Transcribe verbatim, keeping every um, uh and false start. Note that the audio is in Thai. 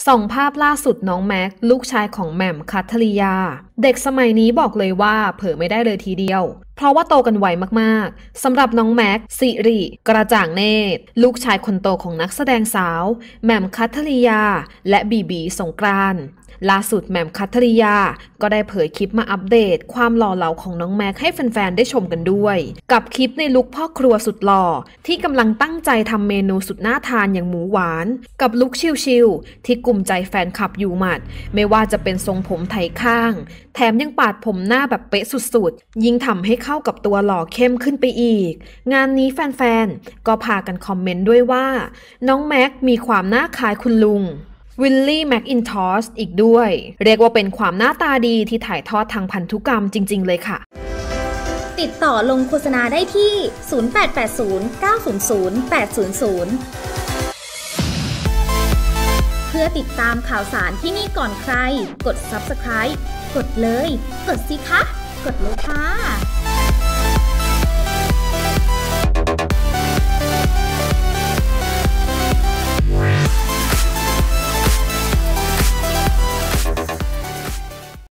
ส่องภาพล่าสุดน้องแม็กลูกชายของแหม่มคัทธริยาเด็กสมัยนี้บอกเลยว่าเผลอไม่ได้เลยทีเดียวเพราะว่าโตกันไวมากๆสำหรับน้องแม็กสิริกระจ่างเนตรลูกชายคนโตของนักแสดงสาวแหม่มคัทธริยาและบีบีสงกรานต์ล่าสุดแหม่มคัทธริยาก็ได้เผยคลิปมาอัปเดตความหล่อเหลาของน้องแม็กให้แฟนๆได้ชมกันด้วยกับคลิปในลุคพ่อครัวสุดหล่อที่กำลังตั้งใจทำเมนูสุดน่าทานอย่างหมูหวานกับลุคชิลๆที่กลุ่มใจแฟนคลับอยู่หมัดไม่ว่าจะเป็นทรงผมไถข้างแถมยังปาดผมหน้าแบบเป๊ะสุดๆยิ่งทำให้เข้ากับตัวหล่อเข้มขึ้นไปอีกงานนี้แฟนๆก็พากันคอมเมนต์ด้วยว่าน้องแม็กมีความหน้าคล้ายคุณลุงวิลลี่แม็กอินทอสอีกด้วยเรียกว่าเป็นความหน้าตาดีที่ถ่ายทอดทางพันธุกรรมจริงๆเลยค่ะติดต่อลงโฆษณาได้ที่ศูนย์ แปด แปด ศูนย์ เก้า ศูนย์ ศูนย์ แปด ศูนย์ ศูนย์เพื่อติดตามข่าวสารที่นี่ก่อนใครกด ซับสไครบ์ กดเลยกดสิคะกดเลยค่ะ